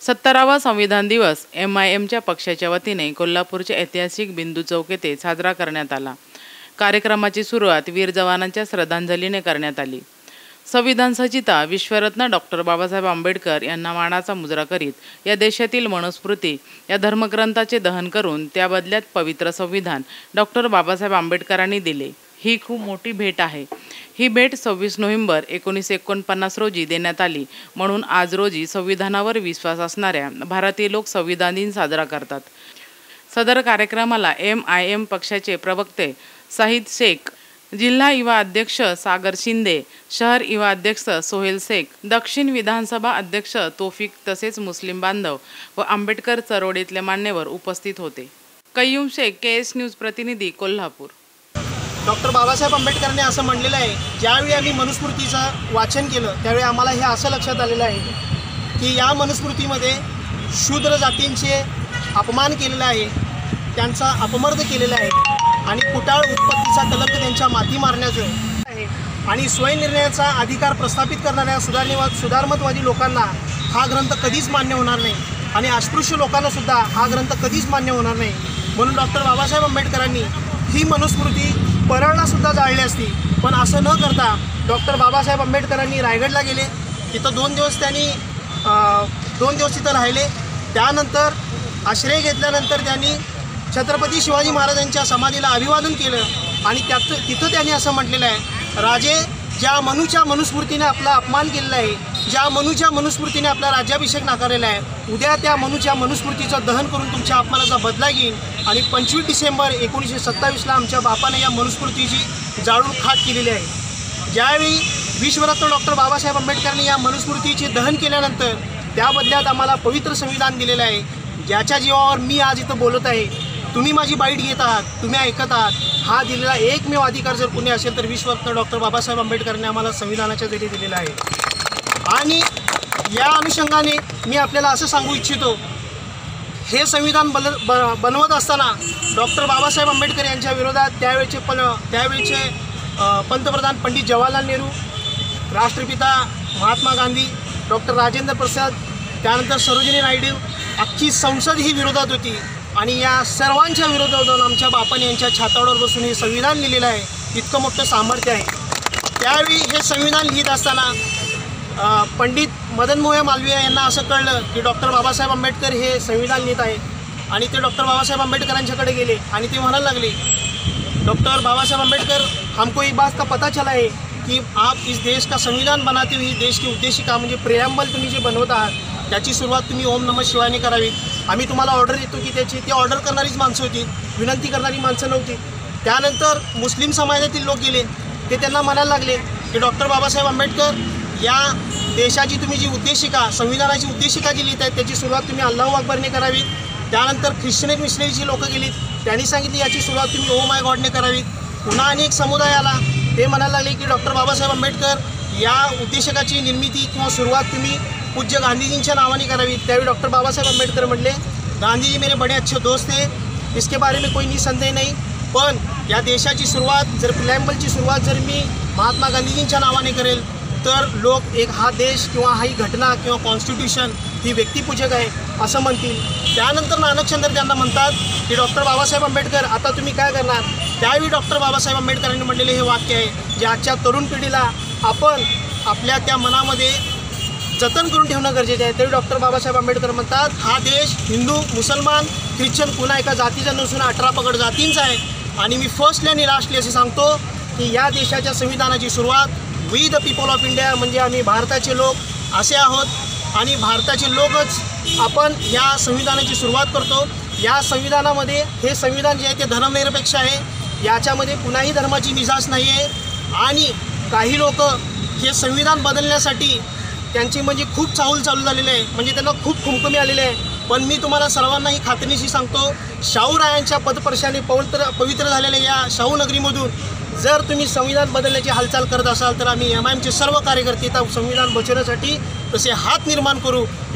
17वा संविधान दिवस MIMच्या पक्षाच्या वतीने कोल्हापूरच्या ऐतिहासिक बिंदू चौक येथे साजरा करण्यात आला। कार्यक्रमाची सुरुवात वीर जवानांच्या श्रद्धांजलीने करण्यात आली। संविधान सचिता विश्वरत्न डॉक्टर बाबासाहेब आंबेडकर यांना मानाचा मुजरा करीत या देशातील मनुस्मृती या धर्मग्रंथाचे दहन करून त्या बदल्यात पवित्र संविधान डॉक्टर बाबासाहेब आंबेडकरांनी दिले। ही खूप मोठी भेट आहे। ही भेट 26 नोव्हेंबर 1949 रोजी देण्यात आली, म्हणून आज रोजी संविधानावर विश्वास असणाऱ्या भारतीय लोक संविधान दिन साजरा करतात। सदर कार्यक्रमाला MIM पक्षाचे प्रवक्ते साहिद शेख, जिल्हा युवा अध्यक्ष सागर शिंदे, शहर युवा अध्यक्ष सोहेल शेख, दक्षिण विधानसभा अध्यक्ष तौफिक तसेच मुस्लिम बांधव व आंबेडकर चळवळीतले मान्यवर उपस्थित होते। कय्यूम शेख, KS न्यूज प्रतिनिधी, कोल्हापूर। डॉक्टर बाबासाहेब आंबेडकरांनी असं म्हणलेलं आहे, ज्यावेळी आम्ही मनुस्मृतीचं वाचन केलं त्यावेळी आम्हाला हे असं लक्षात आलेलं आहे की या मनुस्मृतीमध्ये शूद्र जातींचे अपमान केलेला आहे, त्यांचा अपमर्द केलेला आहे आणि कुटाळ उत्पत्तीचा कलंक त्यांच्या माती मारण्याचं आहे आणि स्वयंनिर्णयाचा अधिकार प्रस्थापित करणाऱ्या सुधारमतवादी लोकांना हा ग्रंथ कधीच मान्य होणार नाही आणि अस्पृश्य लोकांनासुद्धा हा ग्रंथ कधीच मान्य होणार नाही। म्हणून डॉक्टर बाबासाहेब आंबेडकरांनी ही मनुस्मृती परळलासुद्धा जाळली असती, पण असं न करता डॉक्टर बाबासाहेब आंबेडकरांनी रायगडला गेले, तिथं 2 दिवस तिथं राहिले। त्यानंतर आश्रय घेतल्यानंतर त्यांनी छत्रपती शिवाजी महाराजांच्या समाधीला अभिवादन केलं आणि तिथं त्यांनी असं म्हटलेलं आहे, राजे ज्या मनुस्मृतीने आपला अपमान केलेला आहे, ज्या मनुस्मृतीने आपला राज्याभिषेक नाकारलेला आहे, उद्या त्या मनुस्मृतीचं दहन करून तुमच्या अपमानाचा बदला घेईन आणि 25 डिसेंबर 1927ला आमच्या बापाने या मनुस्मृतीची जाळून खाक केलेली आहे। ज्यावेळी विश्वरत्न डॉक्टर बाबासाहेब आंबेडकरांनी या मनुस्मृतीचे दहन केल्यानंतर त्या बदल्यात आम्हाला पवित्र संविधान दिलेलं आहे, ज्याच्या जीवावर मी आज इथं बोलत आहे, तुम्ही माझी बाईट घेत आहात, तुम्ही ऐकत आहात, हा दिलेला एकमेव अधिकार जर कोणी असेल तर विश्वरत्न डॉक्टर बाबासाहेब आंबेडकरांनी आम्हाला संविधानाच्या जरी दिलेला आहे। आणि या अनुषंगाने मी आपल्याला असं सांगू इच्छितो, हे संविधान बनवत असताना डॉक्टर बाबासाहेब आंबेडकर यांच्या विरोधात त्यावेळचे पंतप्रधान पंडित जवाहरलाल नेहरू, राष्ट्रपिता महात्मा गांधी, डॉक्टर राजेंद्र प्रसाद, त्यानंतर सरोजिनी नायडू, अख्खी संसद ही विरोधात होती आणि या सर्वांच्या विरोधात आमच्या बापाने यांच्या छातावर बसून हे संविधान लिहिलेलं आहे। इतकं मोठं सामर्थ्य आहे। त्यावेळी हे संविधान लिहित असताना पंडित मदन मोहन मालवीय यांना असं कळलं की डॉक्टर बाबासाहेब आंबेडकर हे संविधान लिहित आहे आणि ते डॉक्टर बाबासाहेब आंबेडकरांच्याकडे गेले आणि ते म्हणायला लागले, डॉक्टर बाबासाहेब आंबेडकर, हमको एक बात का पता चला है कि आप इस देश का संविधान बनाते हुए देश की उद्देशिका म्हणजे प्रेॲम्बल तुम्ही जे बनवत आहात त्याची सुरुवात तुम्ही ओम नमः शिवायने करावी। आम्ही तुम्हाला ऑर्डर देतो की ती ऑर्डर करणारीच माणसं होती, विनंती करणारी माणसं नव्हती। त्यानंतर मुस्लिम समाजातील लोक गेले, ते त्यांना म्हणायला लागले की डॉक्टर बाबासाहेब आंबेडकर, या देशाची तुम्ही जी उद्देशिका, संविधानाची उद्देशिका जी लिहित आहेत त्याची सुरुवात तुम्ही अल्लाहू अकबरने करावी। त्यानंतर ख्रिश्चन मिशनरीची लोकं गेलीत, त्यांनी सांगितली याची सुरुवात तुम्ही ओ माय गॉडने करावी। पुन्हा अनेक समुदाय आला, ते म्हणायला लागले की डॉक्टर बाबासाहेब आंबेडकर, या उद्देशिकाची निर्मिती किंवा सुरुवात तुम्ही पूज्य गांधीजींच्या नावाने करावी। त्यावेळी डॉक्टर बाबासाहेब आंबेडकर म्हटले, गांधीजी मेरे बड़े अच्छे दोस्त थे, इसके बारे में कोई निसंदेह नहीं, पण या देशाची सुरुवात जर प्रिॲम्बलची सुरुवात जर मी महात्मा गांधीजींच्या नावाने करेल तर लोक हा देश किंवा ही घटना किंवा कॉन्स्टिट्यूशन ही व्यक्तिपूजक आहे असं म्हणतील। त्यानंतर नानकचंद्र त्यांना म्हणतात की डॉक्टर बाबासाहेब आंबेडकर, आता तुम्ही काय करणार? त्यावेळी डॉक्टर बाबासाहेब आंबेडकरांनी म्हटलेले हे वाक्य आहे जे आजच्या तरुण पिढीला आपण आपल्या त्या मनामध्ये जतन करून ठेवणं गरजेचं आहे। तरी डॉक्टर बाबासाहेब आंबेडकर म्हणतात, हा देश हिंदू, मुसलमान, ख्रिश्चन कुणा एका जातीचा नसून 18 पगड जातींचा आहे आणि मी फर्स्टली आणि लास्टली असे सांगतो की या देशाच्या संविधानाची सुरुवात we the people of India म्हणजे आम्ही भारताचे लोक असे आहोत आणि भारताचे लोकच आपण या संविधानाची सुरुवात करतो। या संविधानामध्ये हे संविधान जे आहे ते धर्मनिरपेक्ष आहे, याच्यामध्ये कुणाही धर्माची मिजाज नाही आहे आणि काही लोक हे संविधान बदलण्यासाठी त्यांची म्हणजे खूप चाहूल चालू झालेली आहे, म्हणजे त्यांना खूप खुमखुमी आलेले आहे। पण मी तुम्हाला सर्वांनाही खात्रीनिशी सांगतो, शाहूरायांच्या पदस्पर्शाने पवित्र झालेल्या या शाहू नगरीमधून जर तुम्ही संविधान बदलण्याची हालचाल करत असाल तर आम्ही MIMचे सर्व कार्यकर्ते संविधान बचवण्यासाठी तसे हात निर्माण करू।